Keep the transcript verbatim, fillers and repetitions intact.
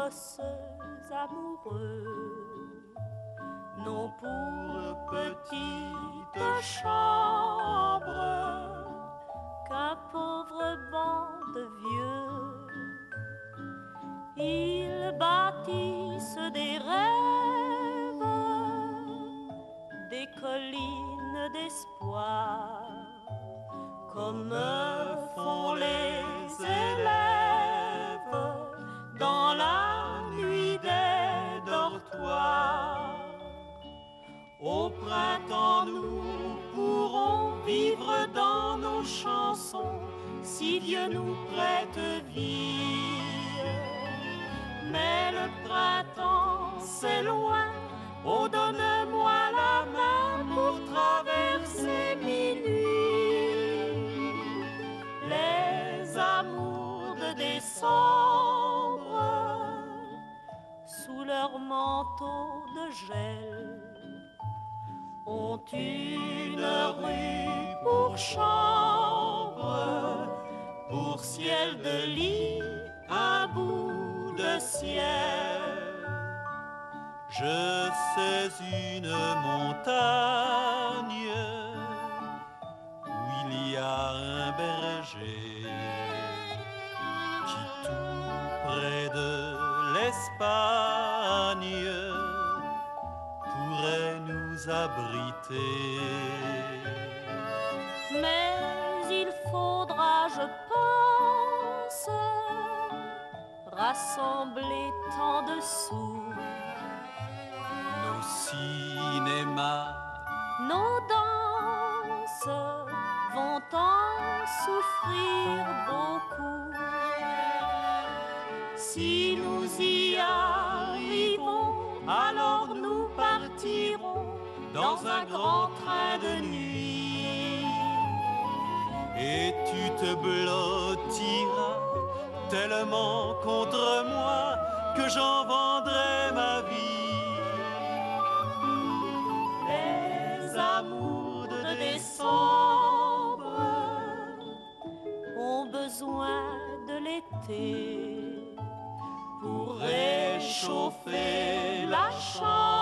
gosses amoureux n'ont pour petite chambre qu'un pauvre banc de vieux. Ils bâtissent des rêves, des collines d'espoir, comme font les élèves dans la nuit des dortoirs. Au printemps nous pourrons vivre dans nos chansons, si Dieu nous prête vie. Mais le printemps c'est loin, oh donne-moi la main pour traverser minuit. Les amours de décembre, sous leur manteau de gel, ont une rue pour chambre, pour ciel de lit, un bout de ciel. Je sais une montagne où il y a un berger qui tout près de l'Espagne pourrait nous abriter. Mais il faudra, je pense, rassembler tant de sous. Nos cinémas, nos danses vont en souffrir beaucoup. Si nous y arrivons, alors nous partirons dans un grand train de nuit. et tu te blottiras tellement contre moi que j'en vendrai ma vie. Les amours de décembre ont besoin de l'été pour réchauffer la chambre.